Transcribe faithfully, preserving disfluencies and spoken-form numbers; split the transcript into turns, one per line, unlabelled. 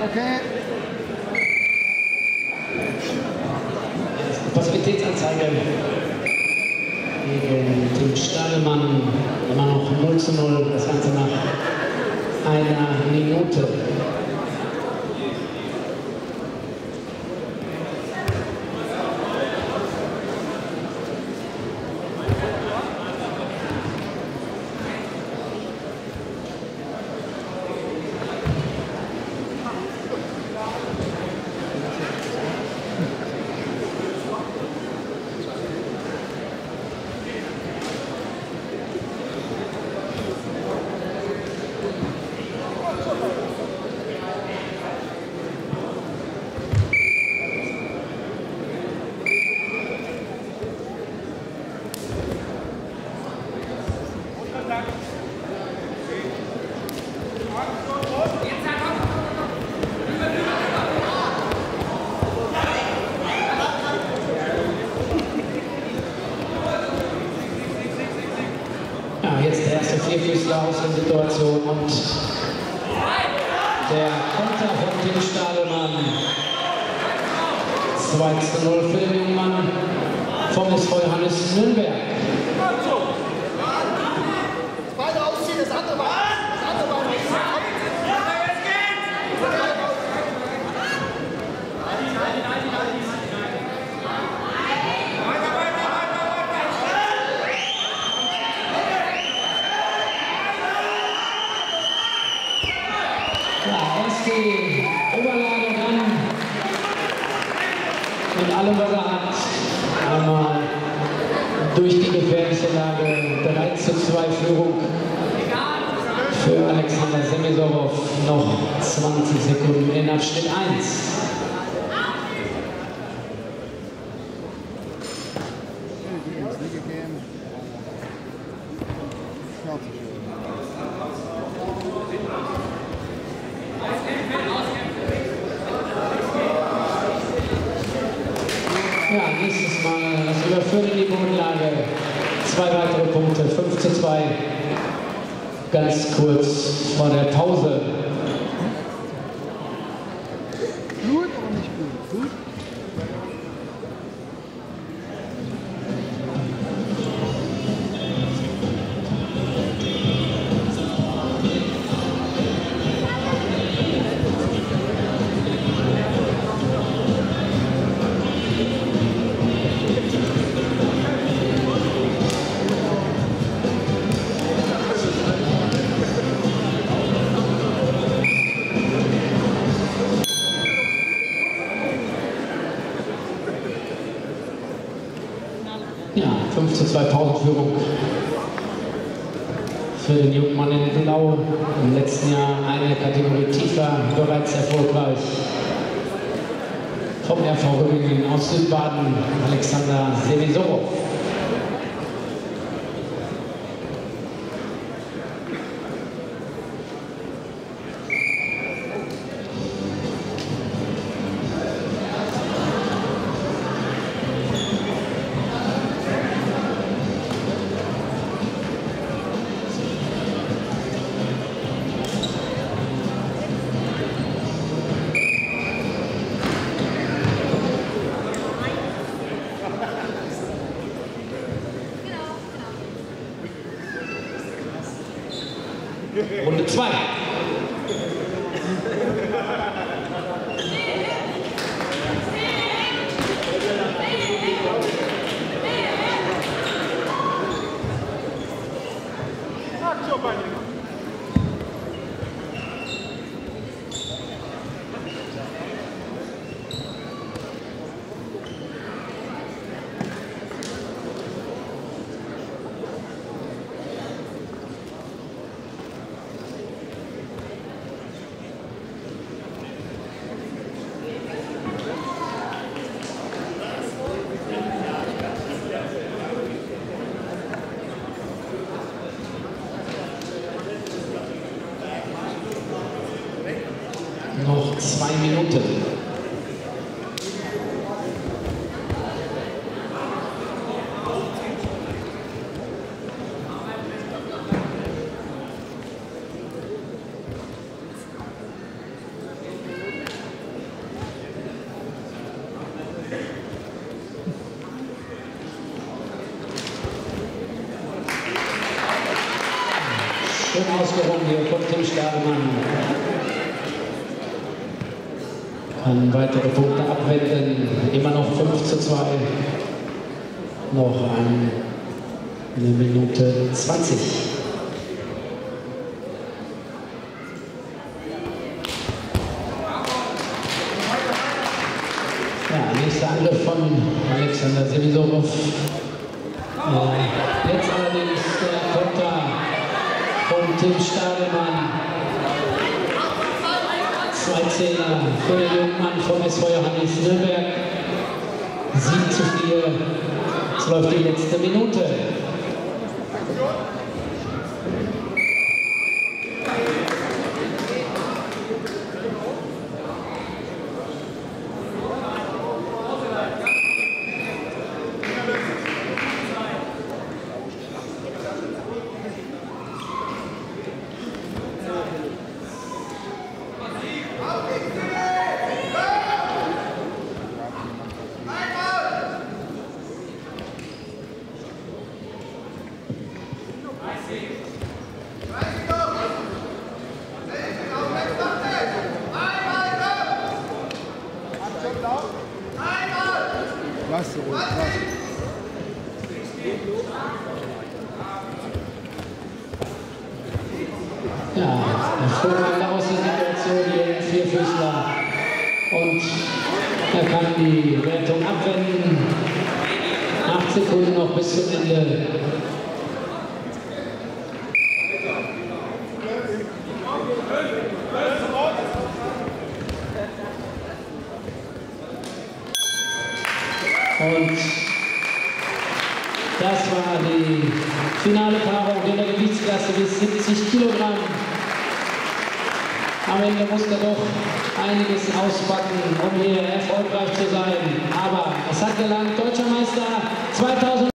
Okay.
Passivitätsanzeige gegen Tim Stadelmann. Immer noch null zu null, das Ganze nach einer Minute. Jetzt der erste Vierfüßler aus der Situation und der Konter von Tim Stadelmann. zwei zu null für den jungen Mann vom S V Johannes Nürnberg.
Beide ausziehen, das andere Bein. Das andere Bein.
Die Oberlage dann mit allem, was er hat, einmal durch die gefährliche Lage drei zu zwei Führung für Alexander Semizorov, noch zwanzig Sekunden in Abschnitt eins. Ja, nächstes Mal das Überführen in die Bodenlage. Zwei weitere Punkte, fünf zu zwei. Ganz kurz vor der Pause.
Gut oder nicht gut? Gut?
Ja, fünf zu zwei Pausenführung für den jungen Mann in Blau. Im letzten Jahr eine Kategorie tiefer, bereits erfolgreich. Vom R V Rübingen aus Südbaden, Alexander Semizorov. Runde zwei. Noch zwei Minuten. gewonnen hier von Tim Stadelmann. Kann weitere Punkte abwenden. Immer noch fünf zu zwei. Noch eine Minute zwanzig. Ja, nächster Angriff von Alexander Semisorov. Äh, jetzt allerdings der Konter von Tim Stadelmann. Zwei Zehner für den jungen Mann vom S V Johannes Nürnberg. sieben zu vier. Jetzt läuft die letzte Minute.
Lass ruhig, lass.
Ja, hervorragende Außensituation hier im Vierfüßler. Und er kann die Wertung abwenden. Acht Sekunden noch bis zum Ende. Und das war die finale Paarung in der Gewichtsklasse bis siebzig Kilogramm. Am Ende musste er doch einiges auspacken, um hier erfolgreich zu sein. Aber es hat gelangt. Deutscher Meister zweitausend.